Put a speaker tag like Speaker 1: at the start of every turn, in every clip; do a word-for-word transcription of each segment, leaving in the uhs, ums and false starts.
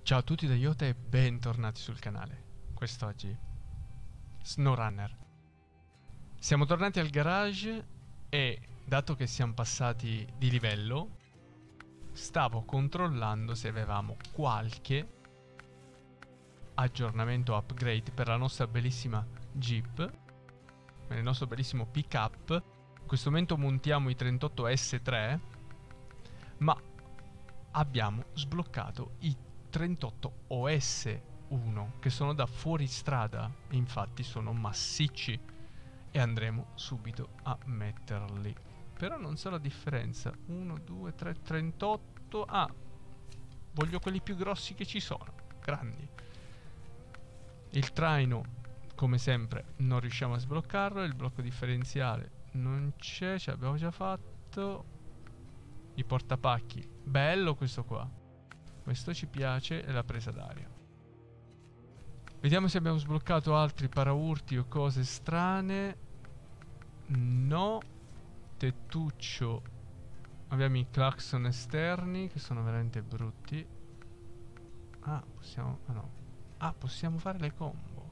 Speaker 1: Ciao a tutti da Iota e bentornati sul canale. Quest'oggi SnowRunner. Siamo tornati al garage e, dato che siamo passati di livello, stavo controllando se avevamo qualche aggiornamento upgrade per la nostra bellissima Jeep, per il nostro bellissimo pick up. In questo momento montiamo i trentotto S tre, ma abbiamo sbloccato i trentotto O S uno che sono da fuori strada, infatti sono massicci e andremo subito a metterli. Però non so la differenza. uno, due, tre, trentotto. Ah, voglio quelli più grossi che ci sono, grandi. Il traino, come sempre, non riusciamo a sbloccarlo. Il blocco differenziale non c'è, ce l'abbiamo già fatto. I portapacchi, bello questo qua. Questo ci piace, è la presa d'aria. Vediamo se abbiamo sbloccato altri paraurti o cose strane. No. Tettuccio. Abbiamo i clacson esterni che sono veramente brutti. Ah, possiamo... Ah no. Ah, possiamo fare le combo.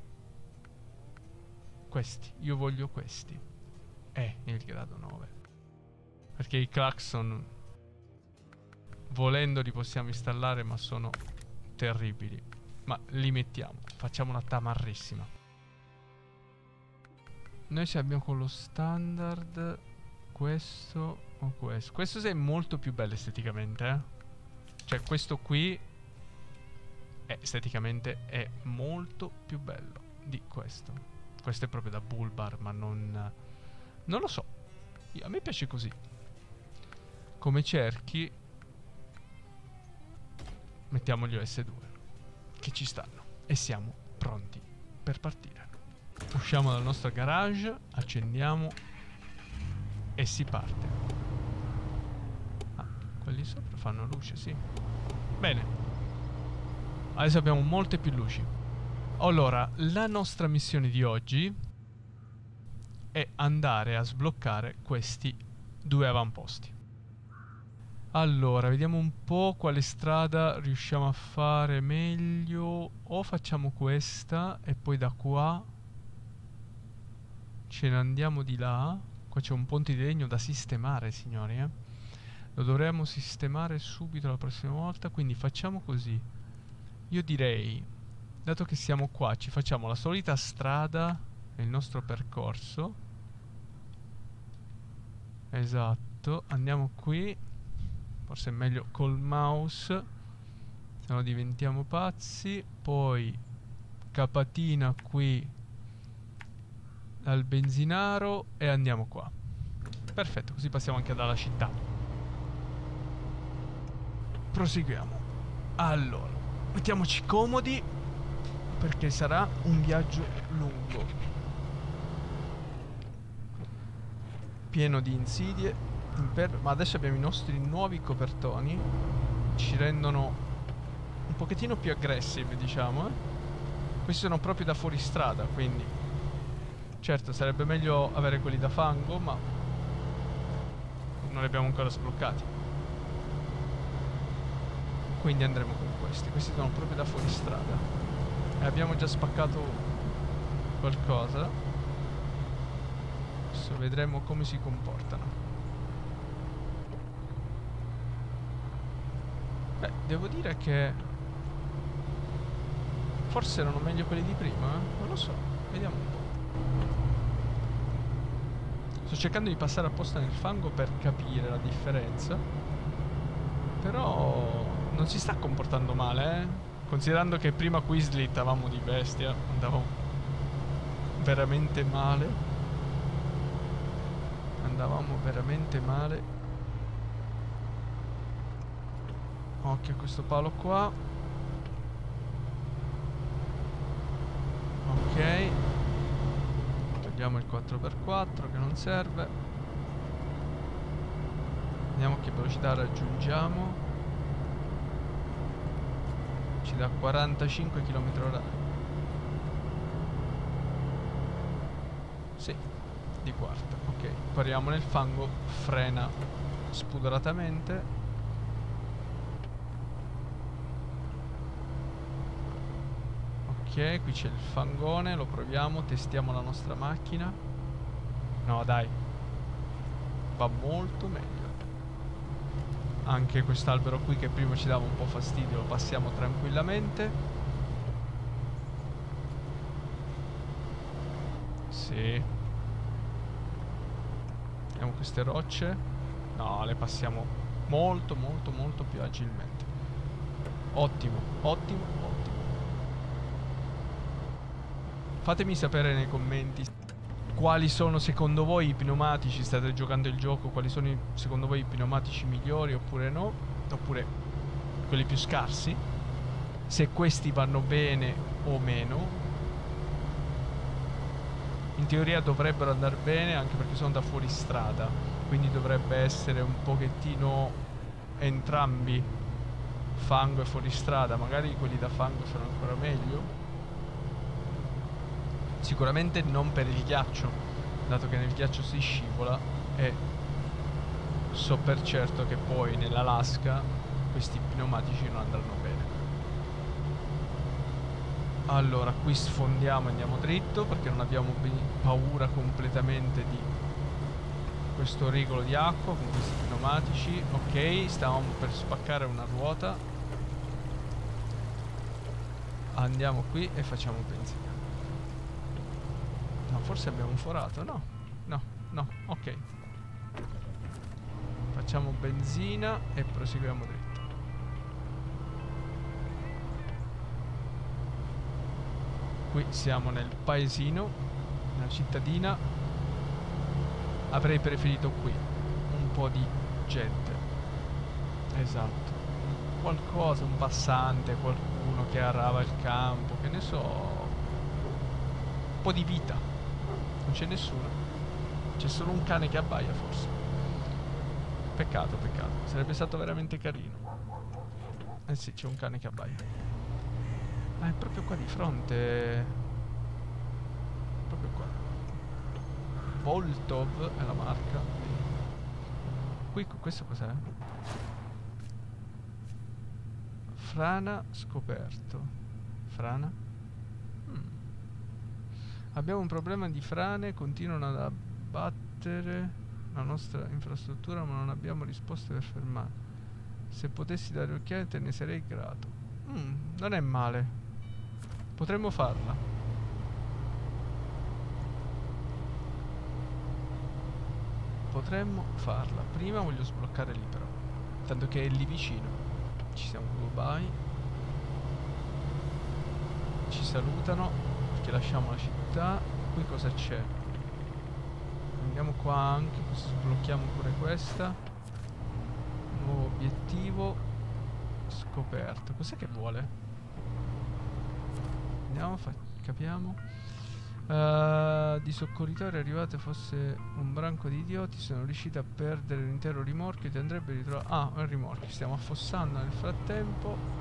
Speaker 1: Questi, io voglio questi. Eh, il grado nove. Perché i clacson, volendo, li possiamo installare, ma sono terribili. Ma li mettiamo, facciamo una tamarrissima. Noi ci abbiamo con lo standard questo o questo. Questo è molto più bello esteticamente, eh? Cioè questo qui è, esteticamente è molto più bello di questo. Questo è proprio da bull bar, ma non... Non lo so. Io, a me piace così. Come cerchi mettiamo gli O S due che ci stanno e siamo pronti per partire. Usciamo dal nostro garage, accendiamo e si parte. Ah, quelli sopra fanno luce, sì. Bene. Adesso abbiamo molte più luci. Allora, la nostra missione di oggi è andare a sbloccare questi due avamposti. Allora, vediamo un po' quale strada riusciamo a fare meglio. O facciamo questa e poi da qua ce ne andiamo di là. Qua c'è un ponte di legno da sistemare, signori, eh. Lo dovremmo sistemare subito la prossima volta, quindi facciamo così. Io direi, dato che siamo qua, ci facciamo la solita strada, il nostro percorso. Esatto, andiamo qui. Forse è meglio col mouse, se no diventiamo pazzi. Poi capatina qui dal benzinaro e andiamo qua. Perfetto, così passiamo anche dalla città. Proseguiamo. Allora, mettiamoci comodi perché sarà un viaggio lungo, pieno di insidie. Ma adesso abbiamo i nostri nuovi copertoni, ci rendono un pochettino più aggressive, diciamo, eh? Questi sono proprio da fuoristrada, quindi certo sarebbe meglio avere quelli da fango, ma non li abbiamo ancora sbloccati, quindi andremo con questi. Questi sono proprio da fuoristrada e abbiamo già spaccato qualcosa. Adesso vedremo come si comportano. Beh, devo dire che forse erano meglio quelli di prima, eh? Non lo so, vediamo un po'. Sto cercando di passare apposta nel fango per capire la differenza, però non si sta comportando male, eh? Considerando che prima qui slittavamo di bestia, andavamo veramente male. Andavamo veramente male. Occhio a questo palo qua. Ok. Togliamo il quattro per quattro che non serve. Vediamo che velocità raggiungiamo. Ci dà quarantacinque chilometri orari. Sì, di quarta. Ok, pariamo nel fango. Frena spudoratamente. Ok, qui c'è il fangone, lo proviamo, testiamo la nostra macchina. No, dai. Va molto meglio. Anche quest'albero qui che prima ci dava un po' fastidio lo passiamo tranquillamente. Sì. Vediamo queste rocce. No, le passiamo molto molto molto più agilmente. Ottimo, ottimo, ottimo. Fatemi sapere nei commenti quali sono secondo voi i pneumatici, state giocando il gioco, quali sono i, secondo voi i pneumatici migliori oppure no, oppure quelli più scarsi, se questi vanno bene o meno. In teoria dovrebbero andare bene anche perché sono da fuori strada, quindi dovrebbe essere un pochettino entrambi, fango e fuoristrada. Magari quelli da fango sono ancora meglio. Sicuramente non per il ghiaccio, dato che nel ghiaccio si scivola, e so per certo che poi nell'Alaska questi pneumatici non andranno bene. Allora, qui sfondiamo e andiamo dritto perché non abbiamo paura completamente di questo rigolo di acqua con questi pneumatici. Ok, stavamo per spaccare una ruota. Andiamo qui e facciamo benzina. No, forse abbiamo un forato, no? No, no, ok. Facciamo benzina e proseguiamo dritto. Qui siamo nel paesino, nella cittadina. Avrei preferito qui un po' di gente. Esatto. Qualcosa, un passante, qualcuno che arava il campo, che ne so. Un po' di vita. Non c'è nessuno. C'è solo un cane che abbaia forse. Peccato, peccato. Sarebbe stato veramente carino. Eh sì, c'è un cane che abbaia. Ah, è proprio qua di fronte. Proprio qua. Voltov è la marca. Qui, questo cos'è? Frana scoperto. Frana? Hmm. Abbiamo un problema di frane, continuano ad abbattere la nostra infrastruttura, ma non abbiamo risposte per fermare. Se potessi dare un'occhiata te ne sarei grato. Mm, non è male. Potremmo farla. Potremmo farla. Prima voglio sbloccare lì però, tanto che è lì vicino. Ci siamo Dubai. Ci salutano perché lasciamo la città. Qui cosa c'è? Andiamo qua anche, sblocchiamo pure questa. Nuovo obiettivo scoperto. Cos'è che vuole? Andiamo, capiamo. Uh, di soccorritori arrivate fosse un branco di idioti. Sono riusciti a perdere l'intero rimorchio. Ti andrebbe ritrovato. Ah, un rimorchio. Stiamo affossando nel frattempo.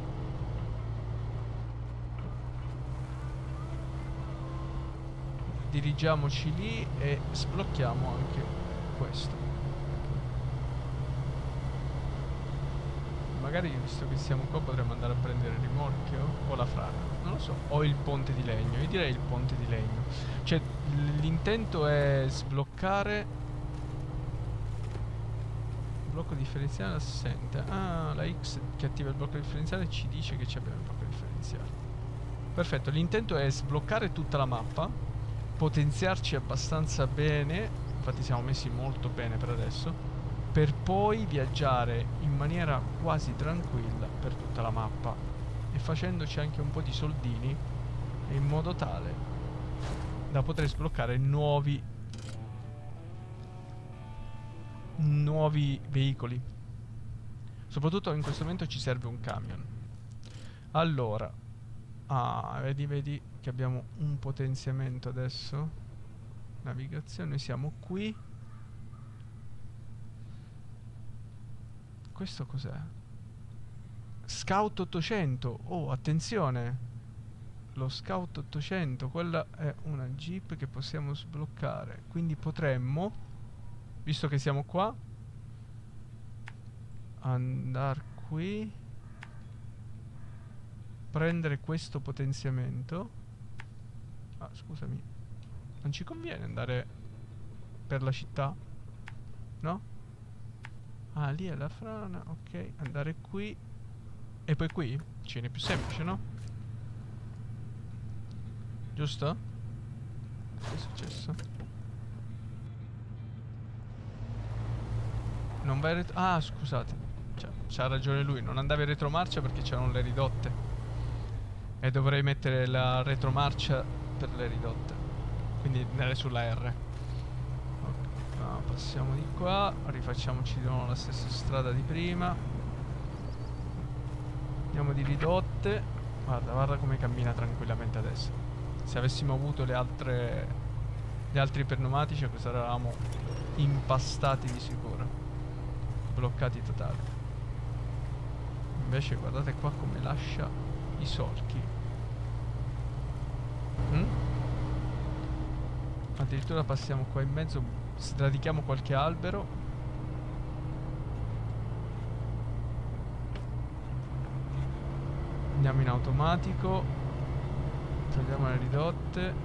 Speaker 1: Dirigiamoci lì e sblocchiamo anche questo. Magari, visto che siamo qua, potremmo andare a prendere il rimorchio o la frana, non lo so, o il ponte di legno. Io direi il ponte di legno. Cioè, l'intento è sbloccare. Blocco differenziale assente. Ah, la X che attiva il blocco differenziale ci dice che ci abbiamo il blocco differenziale. Perfetto, l'intento è sbloccare tutta la mappa, potenziarci abbastanza bene, infatti siamo messi molto bene per adesso, per poi viaggiare in maniera quasi tranquilla per tutta la mappa e facendoci anche un po' di soldini, in modo tale da poter sbloccare nuovi nuovi veicoli. Soprattutto in questo momento ci serve un camion. Allora, ah, vedi, vedi che abbiamo un potenziamento adesso. Navigazione, noi siamo qui. Questo cos'è? Scout ottocento. Oh, attenzione. Lo Scout ottocento, quella è una Jeep che possiamo sbloccare. Quindi potremmo, visto che siamo qua, andare qui. prendere questo potenziamento. Ah, scusami. Non ci conviene andare per la città? No? Ah, lì è la frana. Ok, andare qui. E poi qui? Ci viene più semplice, no? Giusto? Che è successo? Non vai retro... Ah, scusate. Cioè, c'ha ragione lui. Non andavi in retromarcia perché c'erano le ridotte. E dovrei mettere la retromarcia per le ridotte. Quindi andare sulla R. Ok, no, passiamo di qua. Rifacciamoci di nuovo la stessa strada di prima. Andiamo di ridotte. Guarda, guarda come cammina tranquillamente adesso. Se avessimo avuto le altre... gli altri pneumatici, cosa eravamo impastati di sicuro. Bloccati totali. Invece guardate qua come lascia i solchi. mm? Addirittura passiamo qua in mezzo. Sradichiamo qualche albero. Andiamo in automatico. Togliamo le ridotte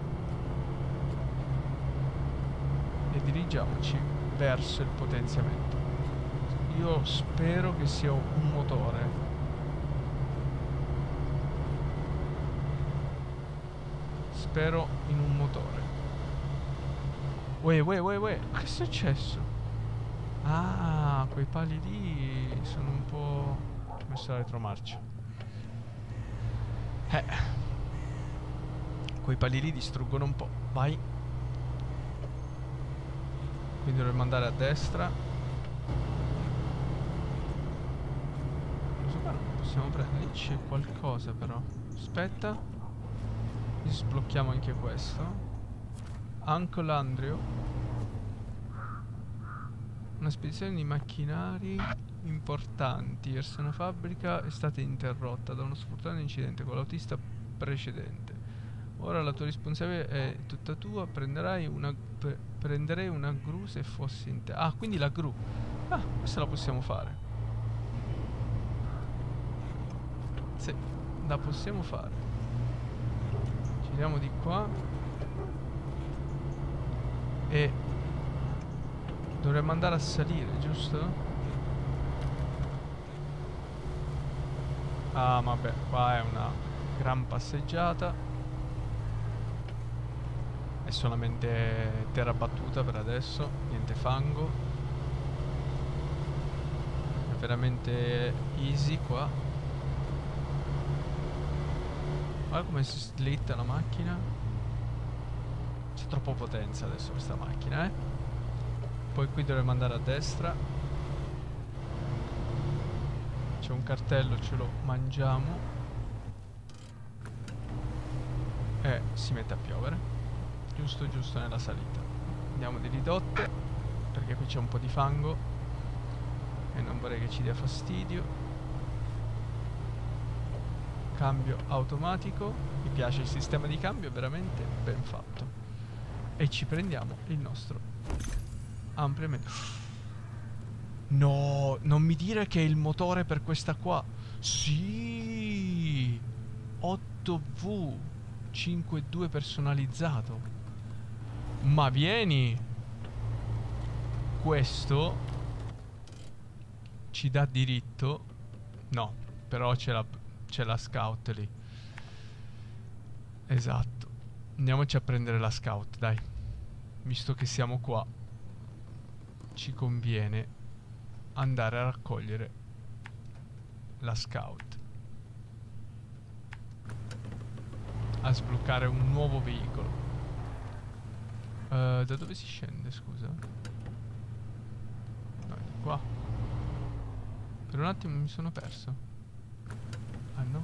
Speaker 1: e dirigiamoci verso il potenziamento. Io spero che sia un motore. Spero in un motore. Uè, uè, uè, uè. Che è successo? Ah, quei pali lì sono un po'... Ho messo la retromarcia. Eh. Quei pali lì distruggono un po'. Vai. Quindi dovremmo andare a destra. Possiamo prendere, lì c'è qualcosa però. Aspetta. Qui sblocchiamo anche questo. Uncle Andrew. Una spedizione di macchinari importanti verso una fabbrica è stata interrotta da uno sfortunato incidente con l'autista precedente. Ora la tua responsabilità è tutta tua. Prenderai una pre prenderei una gru se fossi in te. Ah, quindi la gru. Ah, questa la possiamo fare. Sì, la possiamo fare. Giriamo di qua. E dovremmo andare a salire, giusto? Ah, vabbè, qua è una gran passeggiata. È solamente terra battuta per adesso, niente fango. È veramente easy qua. Guarda come si slitta la macchina. C'è troppa potenza adesso questa macchina, eh. Poi qui dovremmo andare a destra. C'è un cartello, ce lo mangiamo. E si mette a piovere. Giusto, giusto nella salita. Andiamo di ridotte, perché qui c'è un po' di fango e non vorrei che ci dia fastidio. Cambio automatico. Mi piace il sistema di cambio, è veramente ben fatto. E ci prendiamo il nostro ampliamento. No, non mi dire che è il motore per questa qua. Sì, otto V cinque due personalizzato. Ma vieni. Questo ci dà diritto. No, però c'è la C'è la scout lì. Esatto. Andiamoci a prendere la scout, dai. Visto che siamo qua, ci conviene andare a raccogliere la scout. A sbloccare un nuovo veicolo. uh, Da dove si scende, scusa? No, di qua. Per un attimo mi sono perso. Ah no.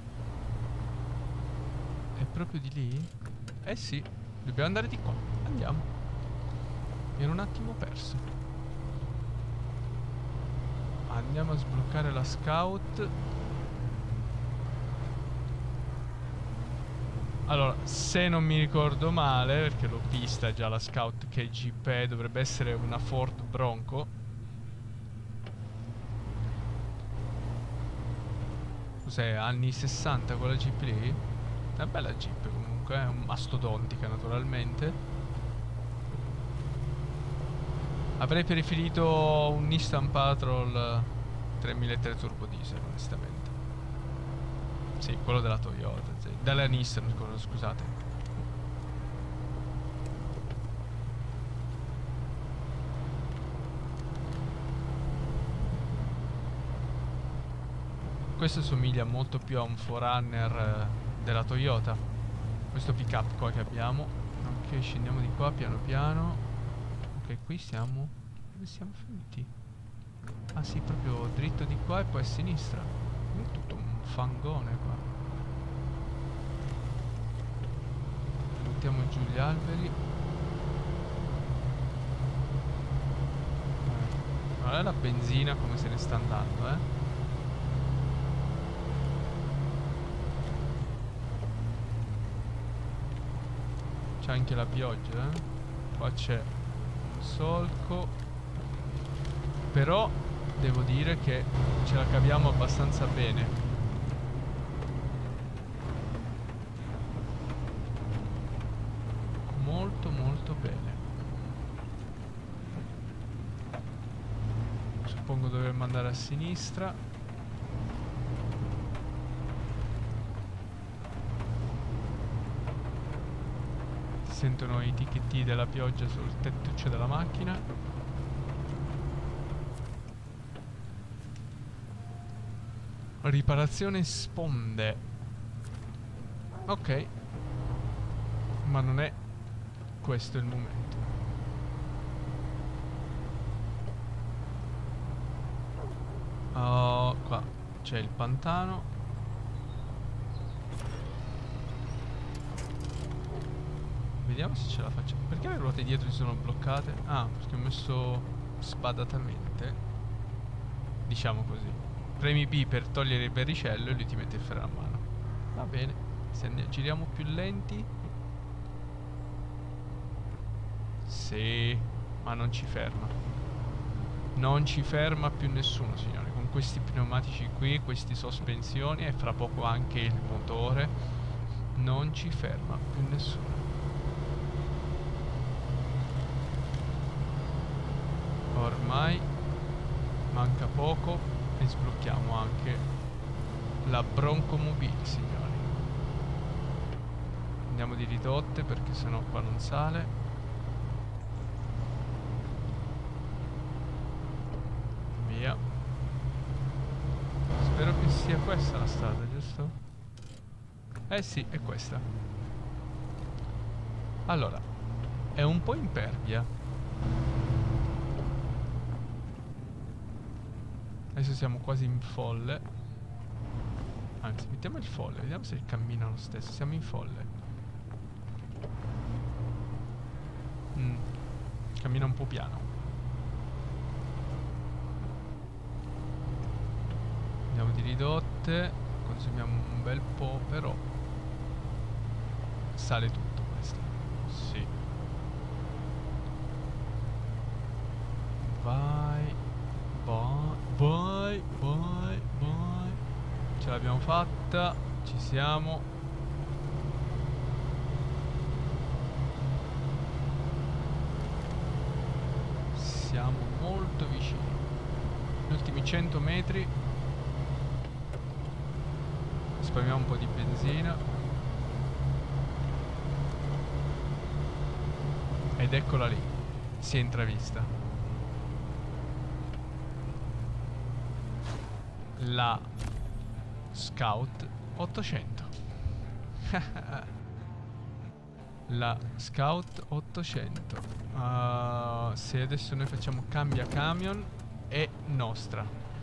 Speaker 1: È proprio di lì? Eh sì. Dobbiamo andare di qua. Andiamo. Mi ero un attimo perso. Andiamo a sbloccare la scout. Allora, se non mi ricordo male, perché l'ho vista già la scout che Jeep è, dovrebbe essere una Ford Bronco. cos'è, anni sessanta quella Jeep lì? È una bella Jeep comunque, è un mastodontica naturalmente. Avrei preferito un Nissan Patrol tremila tre turbo diesel onestamente. Sì, quello della Toyota, sì. Della Nissan, scusate. Questo somiglia molto più a un quattro runner eh, della Toyota. Questo pick up qua che abbiamo. Ok, scendiamo di qua piano piano. Ok, qui siamo... Dove siamo finiti? Ah sì, proprio dritto di qua e poi a sinistra. Qui è tutto un fangone qua. Buttiamo giù gli alberi. Eh. Guarda la benzina come se ne sta andando, eh. C'è anche la pioggia, eh? Qua c'è un solco. Però devo dire che ce la caviamo abbastanza bene. Molto molto bene. Suppongo dovremmo andare a sinistra. Sentono i ticchetti della pioggia sul tettuccio della macchina. Riparazione sponde. Ok. Ma non è questo il momento. Oh, qua c'è il pantano. Vediamo se ce la facciamo. Perché le ruote dietro si sono bloccate? Ah, perché ho messo spadatamente. Diciamo così. Premi B per togliere il verricello e lui ti mette il freno a mano. Va bene. Se ne giriamo più lenti. Sì, ma non ci ferma. Non ci ferma più nessuno, signore. Con questi pneumatici qui, queste sospensioni e fra poco anche il motore, non ci ferma più nessuno. Ormai manca poco e sblocchiamo anche la Broncomobile, signori. Andiamo di ridotte perché sennò qua non sale. Via. Spero che sia questa la strada, giusto? Eh sì, è questa. Allora, è un po' impervia. Adesso siamo quasi in folle. Anzi, mettiamo il folle. Vediamo se cammina lo stesso. Siamo in folle. mm. Cammina un po' piano. Andiamo di ridotte. Consumiamo un bel po'. Però sale tutto questo. Sì. Vai. Vai. Vai, vai, vai. Ce l'abbiamo fatta. Ci siamo. Siamo molto vicini. Gli ultimi cento metri. Spariamo un po' di benzina. Ed eccola lì. Si è intravista. La Scout ottocento. La Scout ottocento. uh, Se adesso noi facciamo cambia camion, è nostra.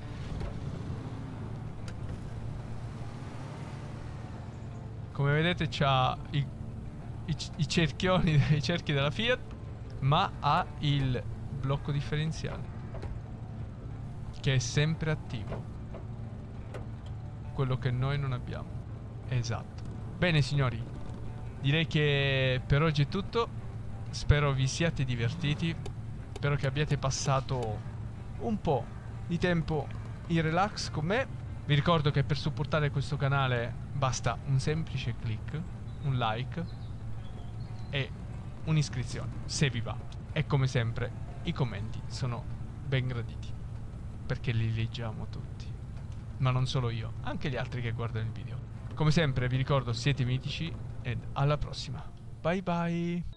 Speaker 1: Come vedete c'ha i, i, i cerchioni, i cerchi della Fiat, ma ha il blocco differenziale che è sempre attivo. Quello che noi non abbiamo. Esatto. Bene signori, direi che per oggi è tutto. Spero vi siate divertiti. Spero che abbiate passato un po' di tempo in relax con me. Vi ricordo che per supportare questo canale basta un semplice click, un like e un'iscrizione, se vi va. E come sempre i commenti sono ben graditi, perché li leggiamo tutti. Ma non solo io, anche gli altri che guardano il video. Come sempre vi ricordo, siete mitici ed alla prossima. Bye bye!